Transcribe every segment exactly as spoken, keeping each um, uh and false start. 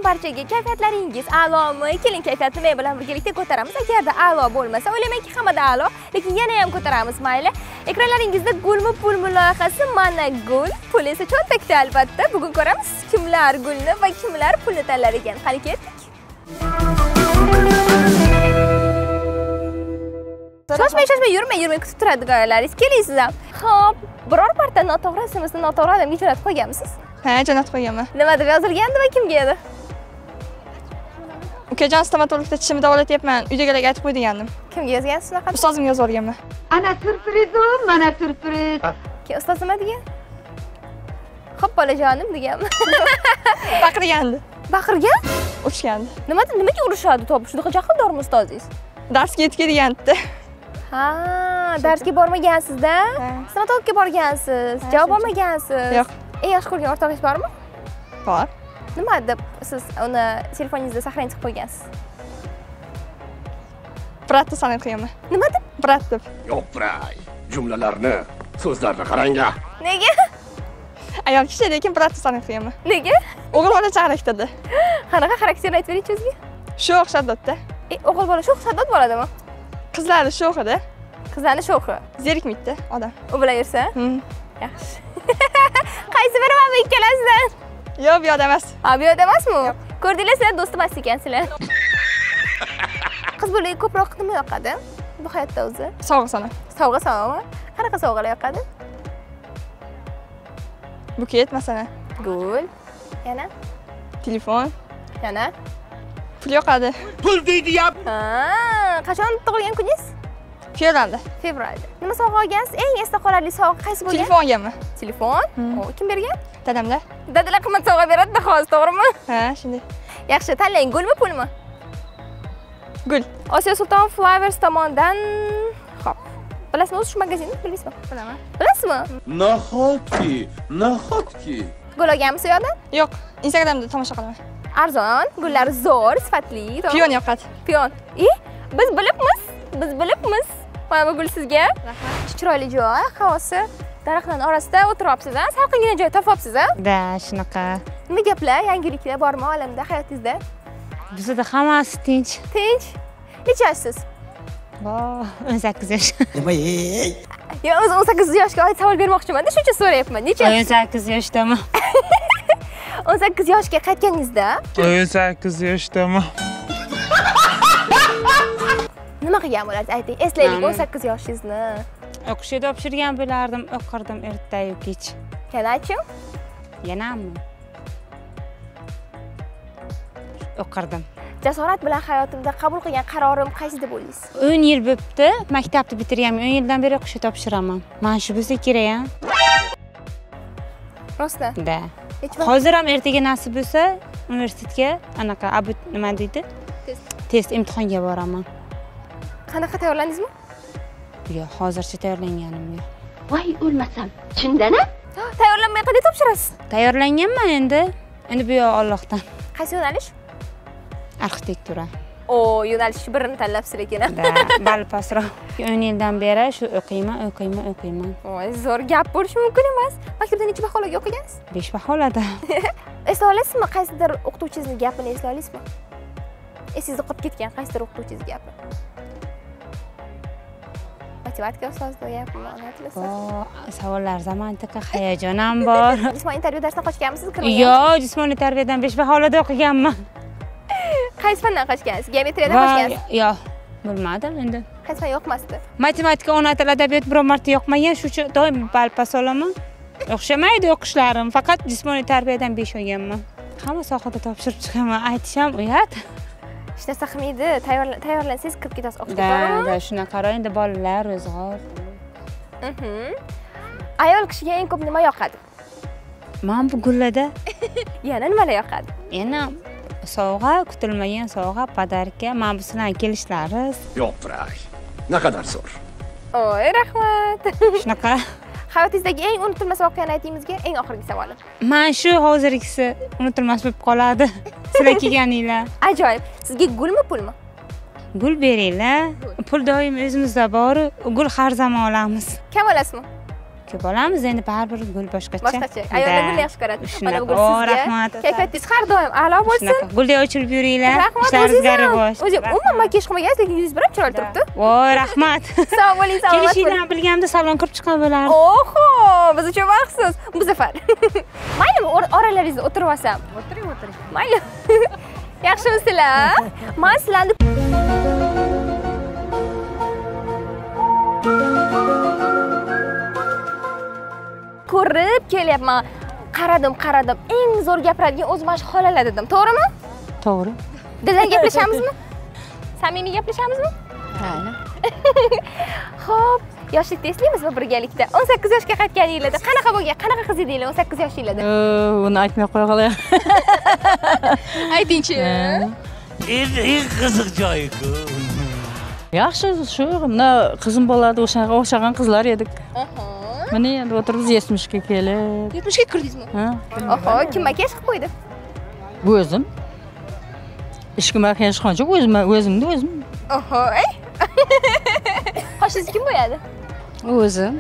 barchaga. Kayfiyatlaringiz a'lomi? Keling, kayfiyatni men bilan birgalikda ko'taramiz. Agarda a'lo bo'lmasa, o'ylaymanki hammada a'lo, lekin yana ham ko'taramiz, mayli. Ekranlaringizda Gulmi pulmi loyihasi, mana gul, pul esa cho'ntakda albatta. Bugun ko'ramiz, kimlar gulni va kimlar pulni tanlar ekan. Qani ketdik. Shoshmay, shoshmay yurmay, yurmay kutib turadi goyalaringiz. Keling siz ham. Xo'p, biror marta noto'g'ri ismingizni noto'g'ri odamga jo'natib qo'yganmisiz? Ha, jo'natib qo'yganman. Nima deb yozilgandi va kimga edi? Ukajon, stomatologda tishimni davolatyapman, uydagilarga aytib qo'y degandim. Kimga yozgansiz shunaqa? Ustozimga yozib yuborganman. Ana surprizu, mana surpriz. Ke ustoz nima degan? Xo'p, bolajonim deganmi? Baqirgandi. Baqirgan? Urishgandi. Nima nimaga urishadi to'p? Shunaqa jahldormi ustozingiz? Darsga yetib kelgandi. Ha, darsga bormagansiz-da? Stomatologga borgansiz, javob olmagansiz. Yo'q. Eng yaxshi ko'rgan o'rtog'ingiz bormi? Bor. Nima deb siz uni telefoningizda saqlanib qo'ygansiz? Brat deb sanab qo'yaman. Nima deb? Brat deb. Yo'qray. Jumlalarni, so'zlarni qarang-a. Nega? Ayol kishi, lekin brat deb sanab qo'yaman. Nega? O'g'il bola charakterda. Qanaqa xarakterni aytib bering o'zingizga? Sho'x shaddodda. E, o'g'il bola sho'x shaddod bo'ladimi? Qizlari sho'x edi. Qizlarni sho'xi. Zerikmaydi odam. U bilan yursa? Hmm. Yaxshi. Qaysi biri mana bu ikkalasidan? Yo'q, bu yo'q emas. Ha, bu yo'q emasmi? Ko'rdinglar, sizlar do'st emas ekansizlar. Qiz bolaga ko'proq nima yoqadi? Bu hayotda o'zi. Sovg'a sana. Sovg'a sovg'a. Qanaqa sovg'alar yoqadi? Buket masalan. Gul. Yana? Telefon. Yana? Pul yoqadi. Pul deydi ya. Ha, qachon tug'ilgan kuningiz? Fevralda. Fevralda. Nima sovg'a olgansiz? Eng esda qolarli sovg'a qaysi bo'lgan? Telefon olganman. Telefon? O, kim bergan? Dadamlar. Dadalar qimmat sovg'a beradi-da hozir, to'g'rimi? Ha, shunday. Yaxshi, tanlang, gulmi, pulmi? Gul. Osiyo Sulton Flowers tomonidan. Xo'p. Bilasizmi o'zi shu magazinni? Bilmaysizmi? Bilaman. Bilasizmi? Nahotki, nahotki. Gul olganmisiz u yoqdan? Yo'q, Instagramda tomosha qilaman. Arzon, gullari zo'r, sifatli. Piyon yoqadi. Piyon. E, biz bilibmiz. Biz bilibmiz. Mana bu gul sizga. Rahmat. Chiroyli joy, havosi. Daraxtlar orasida o'tiribsiz, ha? Salqingina joy topibsiz, ha? Da, shunaqa. Nima gaplar, yangiliklar bormi olamda, hayotingizda? Bizda hammasi tinch. Tinch. Necha yoshsiz? Voh, o'n sakkiz yosh. Nima ey? Yo, o'zi o'n sakkiz yoshga oid savol bermoqchiman-da, shuncha so'rayapman. Necha? o'n sakkiz yoshdaman. o'n sakkiz yoshga qaytganingizda? o'n sakkiz yoshdaman. Nima qilgan bo'larsiz? Ayting, eslaylik o'n sakkiz yoshingizni. O'qishga topshirgan bo'lardim, o'qirdim ertayu kech. Yana-chi? Yanami? O'qirdim. Jasorat bilan hayotimda qabul qilgan qarorim qaysi deb o'ylaysiz? o'n yil bo'pti, maktabni bitirganman. o'n yildan beri o'qishga topshiraman. Mana shu bo'lsa kerak-a? Rostda? Da. Hech vaqt Hozir ham ertaga nasib bo'lsa, universitetga anaqa abit nima deydi? Test. Test imtihonga boraman. qanaqa tayyorlandingizmi? Yo'q, hozircha tayyorlanganim yo'q. Voy, o'lmasam. Chindan-a? Tayyorlanmay qanday topshirasiz? Tayyorlanganman endi. Endi bu yo'q Allohdan. Qaysi yo'nalish? Arxitektura. O, yo'nalish birini tanlabsiz ekan. Da, bal pastroq. o'n yildan beri shu o'qiyman, o'qiyman, o'qiyman. Voy, zo'r gap bo'lishi mumkin emas. Maktabda necha baholarga o'qigansiz? besh baholada. Eslay olasizmi? Qaysidir o'qituvchingizning gapini eslay olasizmi? Esingizda qolib ketgan qaysidir o'qituvchingiz gapi? Matematika ustozida gapini aytilsa. O, savollar zamantika, hayajon ham bor. Jismoniy intervyu darsidan qochganmisiz? Yo'q, jismoniy tarbiyadan besh baholada o'qiganman. Qaysi fandan qochgansiz? Geometriyadan qochgansiz? Yo'q, bilmadim endi. Qaysi fan yoqmasdi? Matematika, ona tili, adabiyot biror marta yoqmagan, shuning uchun doim balpas olaman. O'xshamaydi o'qishlarim, faqat jismoniy tarbiyadan besh olganman. Hamma sohada topshirib chiqaman, aytisham uyat. Hech narsa qilmaydi, tayyorlansangiz kirib ketasiz o'qishga. Da, da, shunaqa qaro endi bolalar, ro'zg'or. Mhm. Ayol kishiga eng ko'p nima yoqadi? Men bu gullarda Yana nimalar yoqadi? yana sovg'a, kutilmagan sovg'a, podarka, men bu bilan kelishlaringiz. Yo'qray. Naqadar zo'r. Oy, rahmat. Shunaqa. Hayotingizdagi eng unutilmas voqeani aytingizga, eng oxirgi savolim. Men shu hozirgisi unutilmas bo'lib qoladi. Sizlar kelganinglar. Ajoyib. Sizga gulmi, pulmi? Gul beringlar. Pul doim o'zimizda bor, gul har zamon olamiz. Kam olasizmi? ko'p olamiz, endi baribir gul boshqacha. Boshqacha. Ayollar gulni yaxshi ko'radi. Mana bu gul O, sizga. rahmat. Kayfiyatingiz har doim a'lo bo'lsin. Shunaqa. Gulday ochilib yuringlar. Rahmat, Ishlaringizga o'zingiz ham. rivoj. O'zi umuman makiyaj qilmagansiz, lekin yuzingiz bilan chiroyli turibdi. Voy, rahmat. Sog' bo'ling, salomat bo'ling. Kelishinglarni bilganimda salon kirib chiqib bo'lardi. Oho, biz uchun baxtsiz. Muzaffar. Maylimi, oralaringizda o'tirib olsam? O'tiring, o'tiring. Mayli. Yaxshimisizlar? Men sizlarni ko'rib kelyapman. Qaradim, qaradim. Eng zo'r gapiradigan o'z mana shu xolalar dedim. To'g'rimi? To'g'ri. Dildan gaplashamizmi? Samimiy gaplashamizmi? Ha. Xo'p, yoshlikda eslaymizmi birgalikda? o'n sakkiz yoshga qaytganingizda qanaqa bo'lgan? Qanaqa qiz edinglar o'n sakkiz yoshingizda? Uni aytmay qo'ya qolay. Aytingchi. Eng qiziq joyi-ku. Yaxshi, shu mana qizim bo'ladi, o'shaga o'xshagan qizlar edik. Aha. Mana endi o'tiribmiz yetmishga kelib. yetmishga kirdingizmi? Ha. Oho, kim makiyaj qilib qo'ydi? Bu o'zim. Ishga makiyaj qilgancha o'zim, o'zimni o'zim. Oho, ey. Qoshingizni kim bo'yadi? O'zim.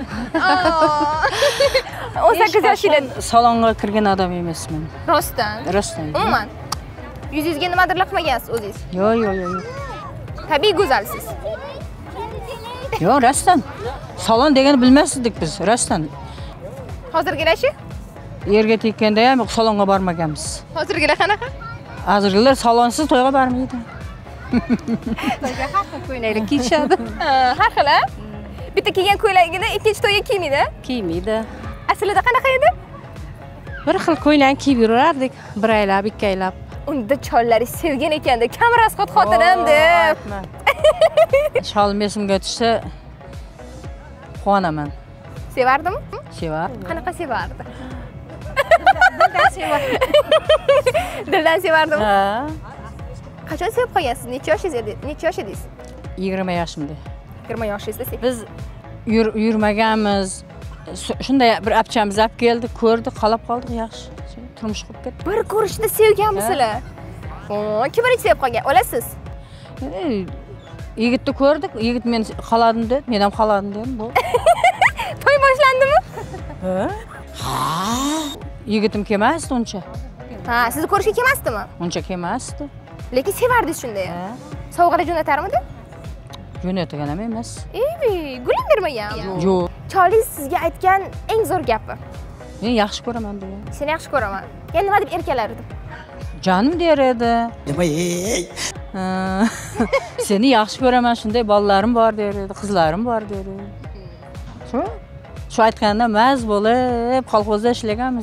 o'n sakkiz yoshingizda. Salonga kirgan odam emasman. Rostdan. Rostdan. Umuman. Yuzingizga nimadirlar qilmagansiz o'zingiz? Yo'q, yo'q, yo'q. Tabiiy go'zalsiz. Yo'q, rostdan. Salon degani bilmasdik biz, rostdan. Hozirgilashi? Yerga tekkanda ham salonga bormaganmiz. Hozirgilar qanaqa? Hozirgilar salonsiz to'yga bormaydi. To'yga har xil ko'ylaklar kiyishadi. Har xil, a? Bitta kiygan ko'ylagini ikkinchi to'yga kiymaydi? Kiymaydi. Aslida qanaqa edi? Bir xil ko'ylak kiyib yurardik, bir aylab, ikki aylab. Unda chollaringiz sevgan ekanda, kam rasxot xotinim deb. Sholim esimga tushsa quvonaman. Sevardimi? Sevar. Qanaqa sevardi? Dildan sevardi. Dildan sevardimi? Ha, Qachon sevib qolgansiz? Necha yoshingiz edi? Necha yosh edingiz? yigirma yoshimda. yigirma yoshingizda sevib. Biz yur- yurmaganmiz. Shunday bir apchamiz olib keldi, ko'rdi, qalab qoldik, yaxshi. Turmush qurib ketdik. Bir ko'rishda sevganmisizlar? Oo, kim birinchi sevib qolgan? Olasiz. Ey, Yigitni ko'rdik, yigit men qoladim dedi, men ham qoladim dedim, bu. To'y boshlandimi? Ha? Yigitim kelmasdi uncha. Ha, sizni ko'rishga kelmasdimi? Uncha kelmasdi. Lekin sevardingiz shunday. Ha? Sovg'alar jo'natarmidi? Jo'natgan ham emas. Ey, gulim bermagan. Yo'q. Cholingiz sizga aytgan eng zo'r gapi. Men yaxshi ko'raman dedi. Seni yaxshi ko'raman. Yana nima deb erkalar edi? Jonim der edi. Nima ey? Ha, Seni yaxshi ko'raman, shunday bolalarim bor der edi, qizlarim bor der edi. Shu Shu aytganda maz bo'lib, kolxozda ishlaganmiz.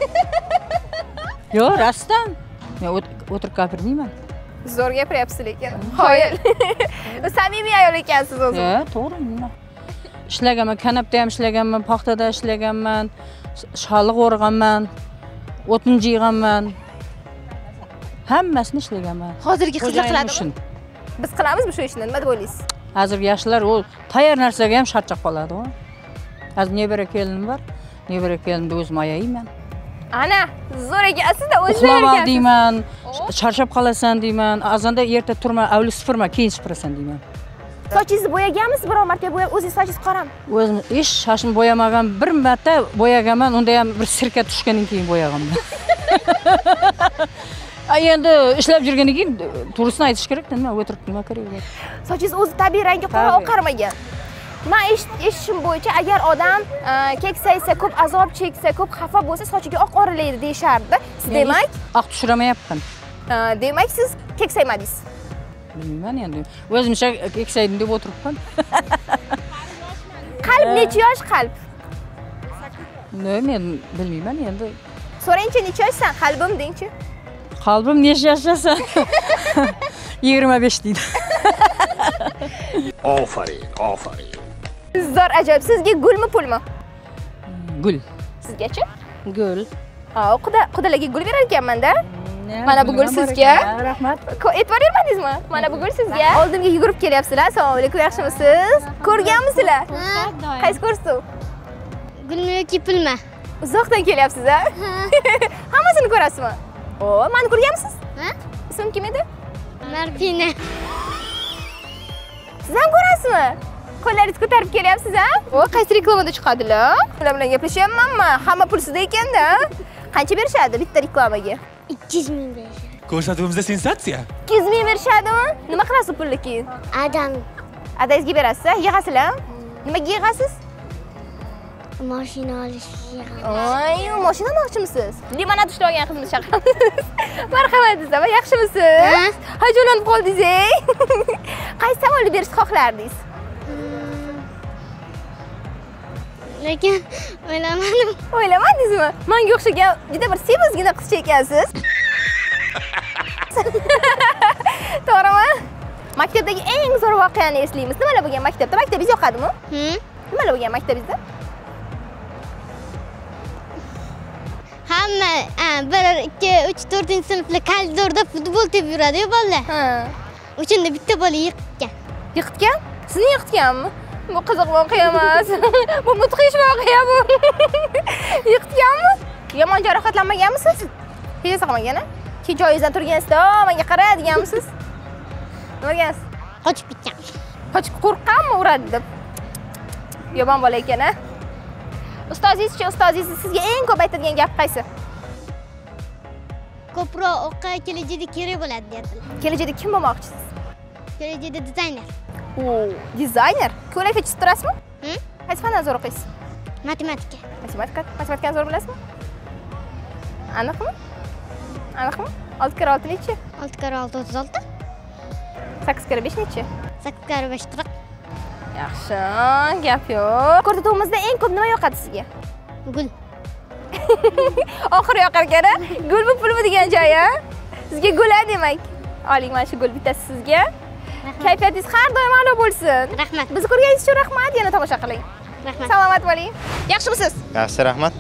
Yo'q, rostdan. Men o'tirib gapirmayman. Zo'r gapiryapsiz lekin. Qoyil. Samimiy ayol ekansiz o'zingiz. Ha, to'g'ri. Ishlaganman, kanapda ham ishlaganman, paxtada ishlaganman, shaliq o'rganman, o'tin jiyganman. Hammasini ishlaganman. Hozirgi qizlar Xo'jayin qiladimi? uchun. Biz qilamizmi shu ishni? Nima deb o'ylaysiz? Hozirgi yoshlar u tayyor narsaga ham charchab qoladi. Hozir nebara kelinim bor. Nebara kelinimni o'zim ayayman. Ana, zo'r ekansiz-da, o'zingiz Uxlama ekansiz. deyman, charchab qolasan deyman. Azonda erta turma, avli supurma, keyin supurasan deyman. Sochingizni bo'yaganmisiz? Biror marta bo'yab, o'zingiz sochingiz qorami? O'zim ish shoshim bo'yamagan, bir marta bo'yaganman, unda ham bir sirka tushgandan keyin bo'yaganman. Ay endi ishlab yurgandan keyin to'g'risini aytish kerak-da, nima o'tirib nima kerak? Sochingiz o'zi tabiiy rangi qora Tabiiy. oqarmagan. Men eshitishim bo'yicha agar odam e, keksaysa, ko'p azob cheksa, ko'p xafa bo'lsa, sochiga oq oralaydi deyishardi. Siz demak, oq tushiramayapman. e, demak siz keksaymadingiz. Bilmayman endi. O'zimcha keksaydim deb o'tiribman. Qalb necha yosh qalb? Ne, men bilmayman endi. So'raychi necha yoshsan? Qalbim dengchi. Qalbim necha yashasan? yigirma besh deydi. Ofarin, ofarin. Zo'r ajoyib. Sizga gulmi, pulmi? Gul. Sizgachi? Gul. Ha, quda qudalarga gul berar ekanman-da. Mana bu gul sizga. Rahmat. E'tibor bermadingizmi? Mana bu gul sizga. Oldimga yugurib kelyapsizlar. Assalomu alaykum, yaxshimisiz? Ko'rganmisizlar? Qaysi ko'rsiz? Gulmi yoki pulmi? Uzoqdan kelyapsiz, ha? Hammasini ko'rasizmi? O, meni ko'rganmisiz? Ha? Ismim kim edi? Marpina. Siz ham ko'rasizmi? Qo'llaringizni ko'tarib kelyapsiz, ha? O, qaysi reklamada chiqadilar? Ular bilan gaplashyapmanmi? Hamma pulsizda ekanda. Qancha berishadi bitta reklamaga? ikki yuz ming berishadi. Ko'rsatuvimizda sensatsiya. ikki yuz ming berishadimi? Nima qilasiz pulni keyin? Adam Adangizga berasiz, yig'asizlar? Nimaga yig'asiz? mashina olishga yig'amiz. Ay, mashina olmoqchimisiz? Limonad ushlab olgan qizimizni chaqiramiz. Marhamat desam, yaxshimisiz? Hayajonlanib qoldingiz-ey. Qaysi savolni berishni xohlardingiz? Lekin o'ylamadim. O'ylamadingizmi? Menga o'xshagan juda bir semizgina qizcha ekansiz. To'g'rimi? Maktabdagi eng zo'r voqeani eslaymiz. Nimalar bo'lgan maktabda? Maktabingiz yoqadimi? Hm? Nimalar bo'lgan maktabingizda? Hamma bir, ikki, uch, to'rtinchi sinflar koridorda futbol tepib yuradi-yu bolalar. Ha. O'shanda bitta bola yiqitgan. Yiqitgan? Sizni yiqitganmi? Bu qiziq voqea emas. Bu mudhish voqea bu. Yiqitganmi? Yomon jarohatlanmaganmisiz? Hech qilmagan-a? Keyin joyingizdan turgansizda, menga qara deganmisiz? Nima degansiz? Qochib ketgan. Qochib qo'rqqanmi uradi deb? Yomon bola ekan-a? Ustozingiz-chi, ustozingiz sizga eng ko'p aytadigan gap qaysi? Ko'proq o'qqa kelajakda kerak bo'ladi deyaptilar. Kelajakda kim bo'lmoqchisiz? Kelajakda dizayner. O, dizayner. Ko'ylakda chizib turasizmi? Hm? Qaysi fandan zo'r o'qiysiz? Matematika. Matematika, matematikani zo'r bilasizmi? Aniqmi? Aniqmi? olti kira olti nechi? olti kira olti o'ttiz olti. sakkiz kira besh nechi? sakkiz kira besh qirq. Yaxshi, gap yo'q. Ko'rsatuvimizda eng ko'p nima yoqadi sizga? Gul. Oxiri yoqar ekan-a? Gulmi pulmi degan joy, a? Sizga gul demak. Oling, mana shu gul bittasi sizga. Kayfiyatingiz har doim a'lo bo'lsin. Rahmat. Bizni ko'rganingiz uchun rahmat. Yana tomosha qiling. Rahmat. Salomat bo'ling. Yaxshimisiz? Yaxshi, rahmat.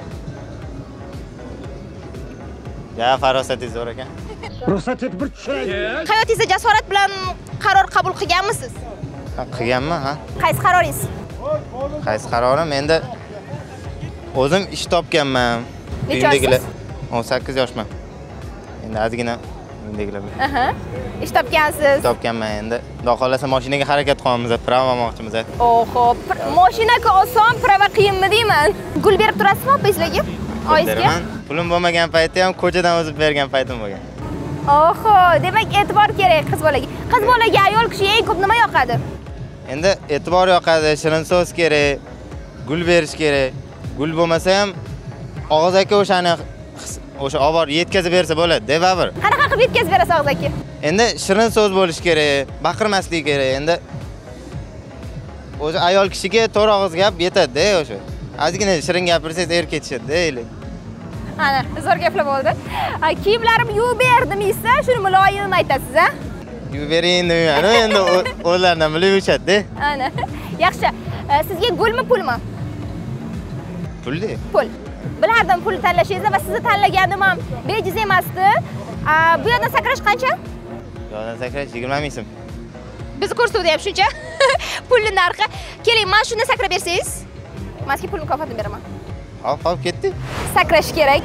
Ya, farosatingiz zo'r ekan. Ruxsat etib bir tushiray. Hayotingizda jasorat bilan qaror qabul qilganmisiz? Qilganman, ha? Qaysi qaroringiz? Qaysi qarorim? Endi o'zim ish topganman. Uydagilar o'n sakkiz yoshman. Endi ozgina uydagilar bilan. Aha. Ish topgansiz. Topganman endi. Xudo xolasa mashinaga harakat qilamiz, prava olmoqchimiz. Oho, mashinaga oson, prava qiyinmi deyman. Gul berib turasizmi opangizlarga? Oyingizga? Pulim bo'lmagan paytda ham ko'chadan o'zib bergan paytim bo'lgan. Oho, demak e'tibor kerak qiz bolaga. Qiz bolaga ayol kishi eng ko'p nima yoqadi? Endi e'tibor yoqadi, shirin so'z kerak, gul berish kerak. Gul bo'lmasa ham og'zaki o'shani o'sha olib yetkazib bersa bo'ladi, deb bir. Qanaqa qilib yetkazib berasiz og'zaki? Endi shirin so'z bo'lish kerak, baqirmaslik kerak. Endi o'sha ayol kishiga to'g'ri og'iz gap yetadi-da o'sha. Ozgina shirin gapirsangiz er ketishadi deylik. Ana, zo'r gaplar bo'ldi. Kiyimlarim yuvib berdim esa, shuni muloyim aytasiz, ha? Yuvib bering deyman. Endi o'zlaridan bilib yurishadi-da. Ana. Yaxshi. Sizga gulmi, pulmi? Pulli. Pul. Bilardim pul tanlashingizni va sizni tanlaganim ham bejiz emasdi. Bu yerdan sakrash qancha? Bu yerdan sakrash yigirma ming so'm. Biz ko'rsatuvda ham shuncha. Pulni narxi. Keling, men shuni sakrab bersangiz, men sizga pul mukofotini beraman. Hop, hop, ketdi. Sakrash kerak.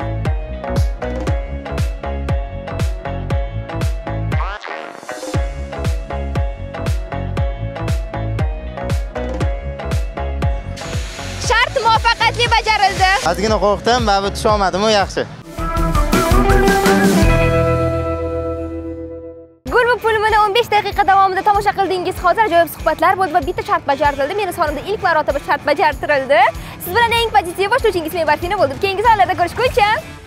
Shart muvaffaqiyatli bajarildi. Ozgina qo'rqdim, baribir tusha olmadim-ku, yaxshi. Gulmi pulmini o'n besh daqiqa davomida tomosha qildingiz. Hozir ajoyib suhbatlar bo'ldi va bitta shart bajarildi. Meni sonimda ilk marotaba shart bajartirildi. Siz bilan eng pozitiv boshlovchingiz men Barfina bo'ldim. Keyingi sonlarda ko'rishguncha